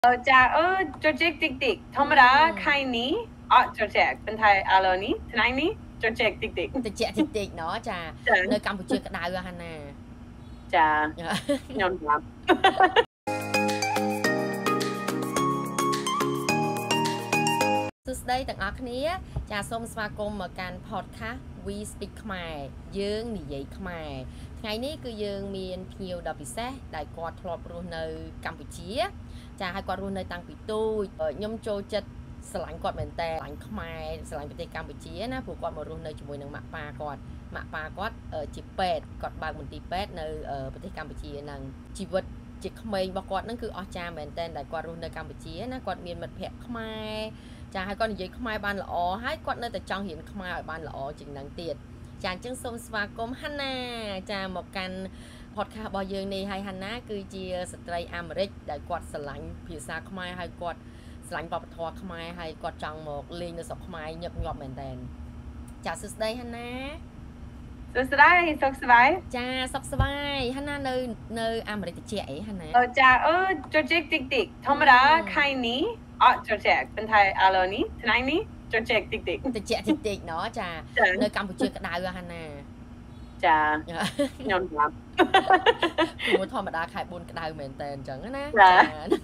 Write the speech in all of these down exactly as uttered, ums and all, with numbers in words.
Ờ, cha ơ cho check tick tick thầm ra khai ní ở cho check bên Thái alo ní thế này ní cho check tick tick tick tick tick tick nó cha nơi Campuchia cái đài rồi Hana cha nhon lắm សួស្តីទាំងអស់គ្នាចាសូមស្វាគមន៍មកកាន់ podcast We Speak Khmer យើងនិយាយខ្មែរថ្ងៃនេះគឺយើងមានភ្ញៀវដ៏ពិសេសដែលគាត់ធ្លាប់រស់នៅកម្ពុជាចាហើយគាត់រស់នៅតាំងពីទូចខ្ញុំចូលចិត្តស្រឡាញ់គាត់មែនតើស្រឡាញ់ខ្មែរស្រឡាញ់ប្រទេសកម្ពុជាណាព្រោះគាត់មករស់នៅជាមួយនឹងម៉ាក់ប៉ាគាត់ម៉ាក់ប៉ាគាត់ជាពេទ្យគាត់បើកមន្ទីរពេទ្យនៅប្រទេសកម្ពុជាហ្នឹងជីវិតជាក្មេងរបស់គាត់ហ្នឹងគឺអស្ចារ្យមែនតើដែលគាត់រស់នៅកម្ពុជាណាគាត់មានមិត្តភ័ក្តិខ្មែរចាហើយគាត់និយាយខ្មែរបានល្អហើយគាត់នៅតែចង់រៀនខ្មែរឲ្យបានល្អជាងហ្នឹងទៀតចាអញ្ចឹងសូមស្វាគមន៍ Hana ចាមកកាន់ podcast របស់យើងនេះហើយ Hana គឺជាស្ត្រីអាមេរិកដែលគាត់ស្រឡាញ់ភាសាខ្មែរហើយគាត់ស្រឡាញ់វប្បធម៌ខ្មែរហើយគាត់ចង់មកលេងនៅស្រុកខ្មែរញឹកញាប់មែនតើចាសួស្តី Hana សួស្តីសុខសប្បាយចាសុខសប្បាយ Hana នៅនៅអាមេរិកតិចអី Hana អឺចាអឺចុច tick tick ធម្មតាខៃនេះអត់ចុចbên Thái alo ní thế này ní cho check tick tick tick tick tick nóចានៅកម្ពុជាក្តៅហ្នឹងណាចាខ្ញុំស្លាប់ព្រោះធម្មតាខែbốnក្តៅមែនតើអញ្ចឹងណាចា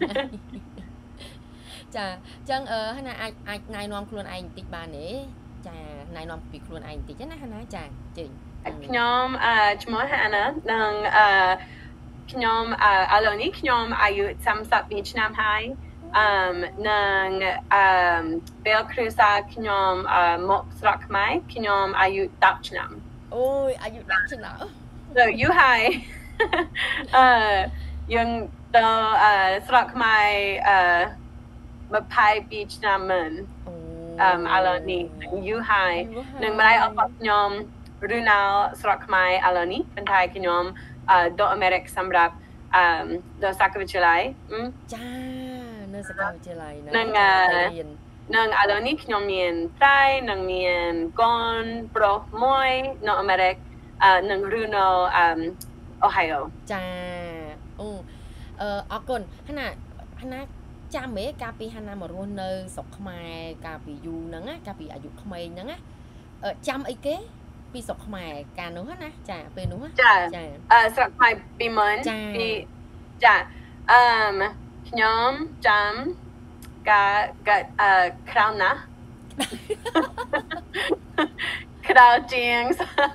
ចាអញ្ចឹងអឺណាអាចអាចណែនាំខ្លួនឯងបន្តិចបានទេចាណែនាំពីខ្លួនឯងបន្តិចណាណាចាជើញខ្ញុំអឺឈ្មោះ Hana និងអឺខ្ញុំអឺ alo នេះខ្ញុំអាយុ32ឆ្នាំហើយអឺនឹងអឺពេលគ្រួសារខ្ញុំអឺមកស្រុកខ្មែរខ្ញុំអាយុ10ឆ្នាំអូយអាយុ10ឆ្នាំ So you hi អឺយើងទៅអឺស្រុកខ្មែរអឺ22ឆ្នាំមុនអឺឥឡូវនេះ you hi នឹងម្ដាយអបខ្ញុំរស់នៅស្រុកខ្មែរឥឡូវនេះប៉ុន្តែខ្ញុំអឺទៅអាមេរិកសម្រាប់អឺទៅសាកលវិទ្យាល័យចានៅសាកលវិទ្យាល័យណានឹងនឹងឥឡូវនេះខ្ញុំមានប្រៃនឹងមានកូនប្រុសមួយនៅអាមេរិកអឺនឹងរស់នៅអឺ Ohio ចាអូអឺអរគុណ Hana Hana ចាំមេកាលពី Hana មករស់នៅស្រុកខ្មែរកាលពីយូរហ្នឹងណាកាលពីអាយុក្មេងហ្នឹងណាចាំអីគេពីស្រុកខ្មែរកាលនោះណាចាពេលនោះចាចាអឺស្រុកខ្មែរពីមុនពីចាអឺខ្ញុំចាំកាកាអឺក្រៅណាក្រៅជាង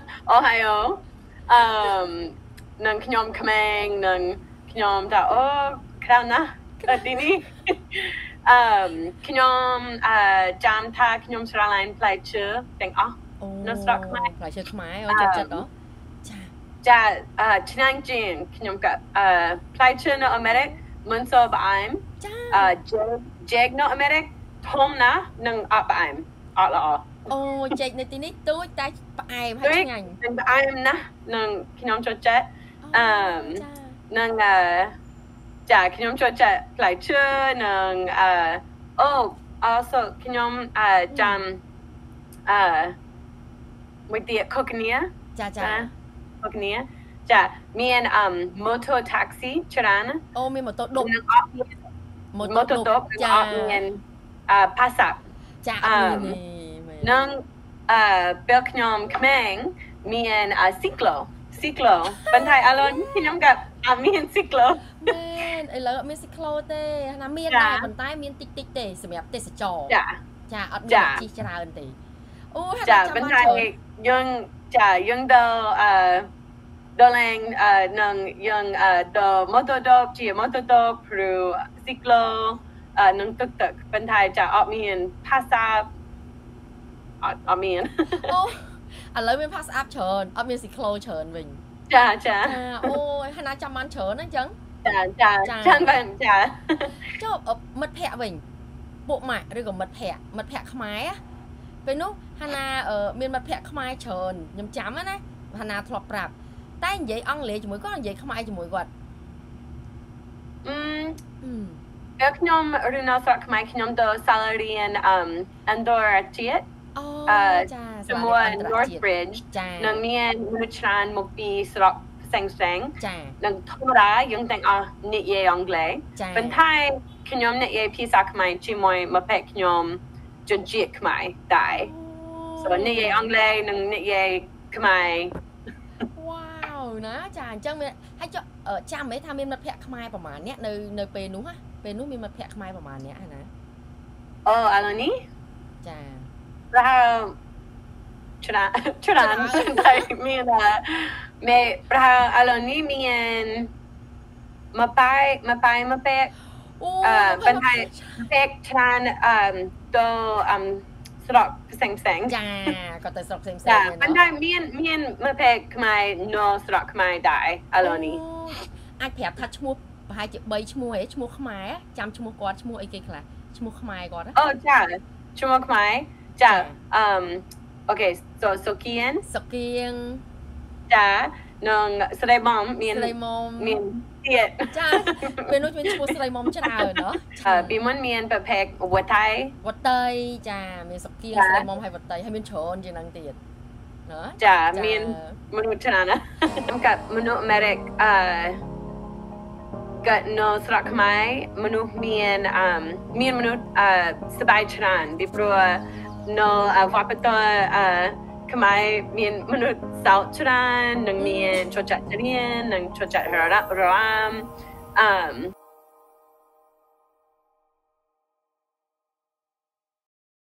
Ohio អឺនឹងខ្ញុំក្មេងនឹងខ្ញុំថាអូក្រៅណាទីនេះអឺខ្ញុំអឺចាំថាខ្ញុំស្រឡាញ់ផ្លែឈើទាំងអស់នៅស្រុកខ្មែរផ្លែឈើខ្មែរអូចិត្តចិត្តអូចាចាអឺឆ្ងាញ់ជាងខ្ញុំក៏អឺផ្លែឈើនៅអាមេរិកមិនសូវផ្អែមចាអឺជែកនៅអាមេរិកធំណាស់និងអត់ផ្អែមអត់ល្អអូជែកនៅទីនេះទូចតែផ្អែមហើយឆ្ងាញ់និងផ្អែមណាស់នឹងខ្ញុំចូលចិត្តអឺនឹងអឺចាខ្ញុំចូលចិត្តផ្លែឈើនិងអឺអូ also ខ្ញុំអឺចាំអឺមួយទៀតខូកនីចាចាខូកនីចាមានអឺ moto taxi ច្រើនអូមានម៉ូតូឌុបម៉ូតូឌុបចាមានអឺ pasak ចាអត់មាននឹងអឺពេលខ្ញុំក្មេងមានអឺ cyclo cyclo ប៉ុន្តែឥឡូវខ្ញុំក៏អត់មាន cyclo មែនឥឡូវអត់មាន cyclo ទេណាមានដែរប៉ុន្តែមានតិចតិចទេសម្រាប់ទេសចរចាចាអត់មានជិះច្រើនទេអូចាប៉ុន្តែយើងចាយើងទៅអឺដល់ឡើងអឺនឹងយើងអឺទៅម៉ូតូឌុបជាម៉ូតូឌុបឬ cyclo អឺនឹងទឹកទឹកប៉ុន្តែចាអត់មាន pass up អត់អត់មានអូឥឡូវមាន pass up ច្រើនអត់មាន cyclo ច្រើនវិញចាចាអូយ Hana ចាំបានច្រើនអញ្ចឹងចាចាចាំបានចាចុះមិត្តភ័ក្តិវិញពួកម៉ាក់ឬក៏មិត្តភ័ក្តិមិត្តភ័ក្តិខ្មែរពេលនោះ Hana មានមិត្តភ័ក្តិខ្មែរច្រើនខ្ញុំចាំណា Hana ធ្លាប់ប្រាប់តែនិយាយអង់គ្លេសជាមួយគាត់និយាយខ្មែរជាមួយគាត់អឺពេលខ្ញុំរស់នៅស្រុកខ្មែរខ្ញុំទៅសាលារៀនអឺអន្តរជាតិអូចាជាមួយ North Bridge នឹងមានមនុស្សច្រើនមកពីស្រុកផ្សេងផ្សេងចានឹងធម្មតាយើងទាំងអស់និយាយអង់គ្លេសប៉ុន្តែខ្ញុំនិយាយភាសាខ្មែរជាមួយមកពេកខ្ញុំជនជាតិខ្មែរដែរ so និយាយអង់គ្លេសនិងនិយាយខ្មែរ wow ណាចាអញ្ចឹងមានហើយចាំមែនថាមានមិត្តភក្តិខ្មែរប្រហែលអ្នកនៅនៅពេលនោះណាពេលនោះមានមិត្តភក្តិខ្មែរប្រហែលអ្នកណាអូឥឡូវនេះចាប្រហែលច្រើនច្រើនតែមានមេប្រហែលឥឡូវនេះមានមកបាយមកបាយមកពេកអឺបន្ថែមពេកច្រើនអឺទៅអឺស្រុកផ្សេងផ្សេងចាក៏ទៅស្រុកផ្សេងផ្សេងចាបន្ថែមមានមានមកពេកខ្មែរនៅស្រុកខ្មែរដែរឥឡូវនេះអាចប្រាប់ថាឈ្មោះប្រហែលជា3ឈ្មោះហ៎ឈ្មោះខ្មែរចាំឈ្មោះគាត់ឈ្មោះអីគេខ្លះឈ្មោះខ្មែរគាត់អូចាឈ្មោះខ្មែរចាអឺអូខេសូសូគៀនសូគៀងចានឹងស្រីមុំមានស្រីមុំមានទៀតចាពេលនោះមានឈ្មោះស្រីមុំច្រើនเนาะអឺពីមុនមានប្រភេទវត្តៃវត្តៃចាមានសុគៀងស្រីមុំហើយវត្តៃហើយមានច្រើនជាងហ្នឹងទៀតเนาะចាមានមនុស្សច្រើនណាខ្ញុំកាត់មនុស្សអាមេរិកអឺកាត់នៅស្រុកខ្មែរមនុស្សមានអឺមានមនុស្សអឺសบายច្រើនពីព្រោះនៅវប្បធម៌អឺខ្មែរមានមនុស្សសោកច្រើននិងមានចូលចិត្តរៀននិងចូលចិត្តរ៉ាំរ៉ាំអឺ